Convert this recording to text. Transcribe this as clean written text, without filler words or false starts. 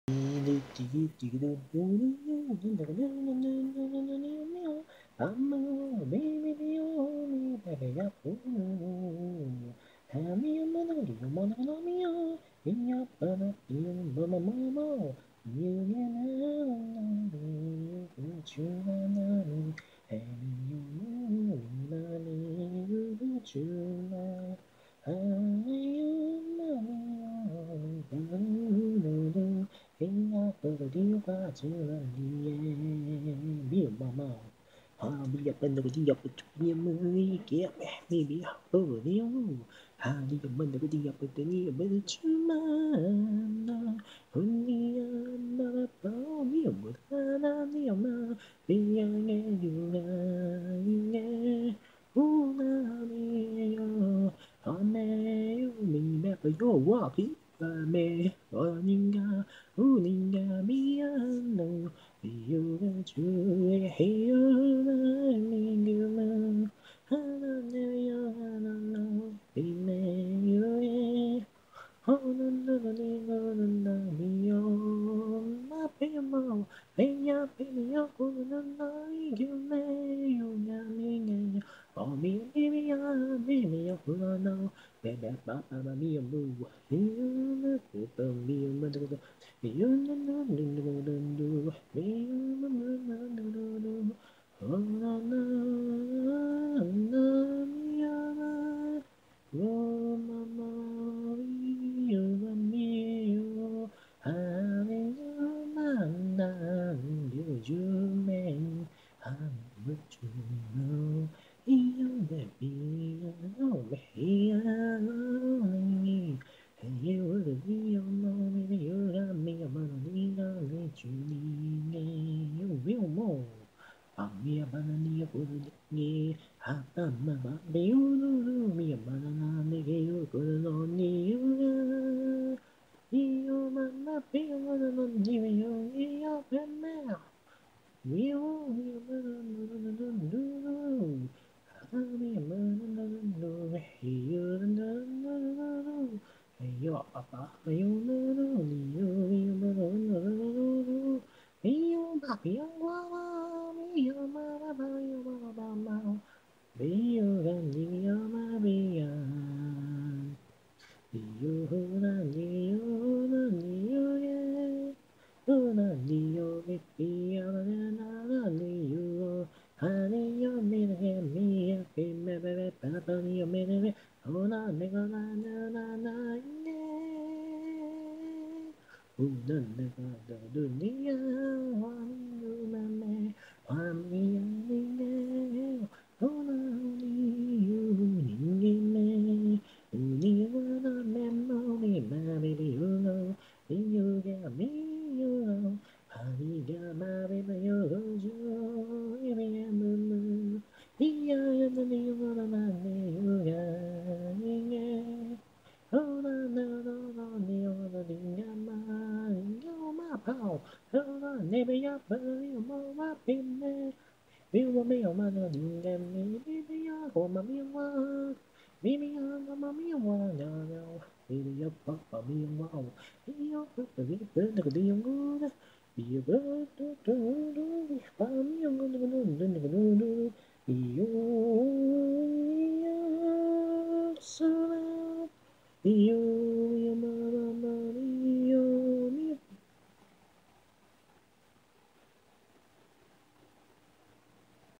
Bây giờ bên được đi dọc được như mưa kia mẹ mi bị hở điếu đi dọc bên được đi dọc được tự nhiên bên chứ mà hơn đi mà bao nhiêu người ta đã nhiều mà bây giờ nghe dù nghe na mi họ mẹ mình bé phải vô quá khí mẹ gọi ninga ninga mi no you got you here me you